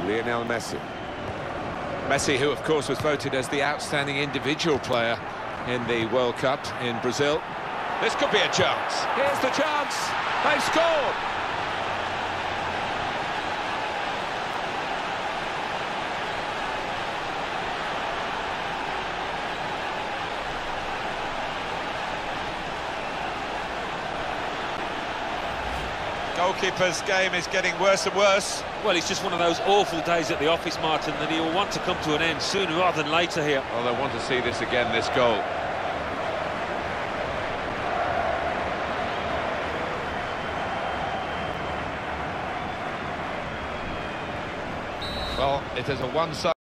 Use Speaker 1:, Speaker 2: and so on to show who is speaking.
Speaker 1: Lionel Messi.
Speaker 2: Messi, who of course was voted as the outstanding individual player in the World Cup in Brazil. This could be a chance. Here's the chance. They've scored. Goalkeeper's game is getting worse and worse.
Speaker 3: Well, it's just one of those awful days at the office, Martin, that he will want to come to an end sooner rather than later here.
Speaker 1: Well, they want to see this again, this goal. Well, it is a one-side.